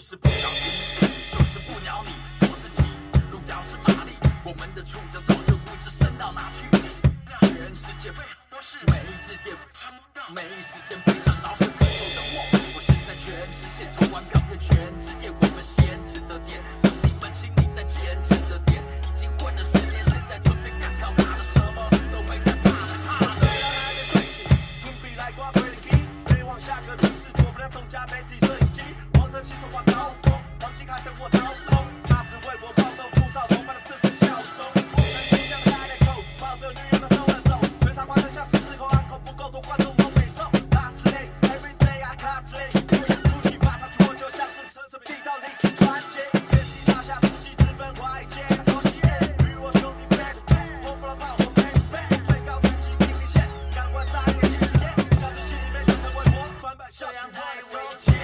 就是不着急，就是不鸟你，做自己。路遥知马力，我们的触角早就不知伸到哪去。全世界每一只电，每一时间背上老是咳嗽的我是在全世界抽完票的全职业，我们限制的点，兄弟们，请你再坚持着点。已经混了10年，现在准备赶考，拿了什么都没在怕的怕。睡了还没睡醒，准备来刮鬼灵 key， 飞往下个城市，做不了众家媒体摄影机，望着汽车挂高峰，黄金还等我掏空，他只为我暴走浮躁，同伴的赤子效忠。我们倔强的开了口，抱着女友的收了手，全场观众像是失控，暗口不够多，观众都没送。Hustling every day I hustling， 出去马上去，我就像是奢侈品，缔造历史传奇。原地拿下自己，直奔华尔街，多喜悦，与我兄弟 back to back， 我不能怕我 back to back， 最高成绩地平线，赶快扎点经验，相信心里面想成为模范，这样太危险。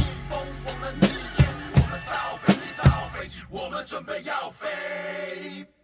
准备要飞。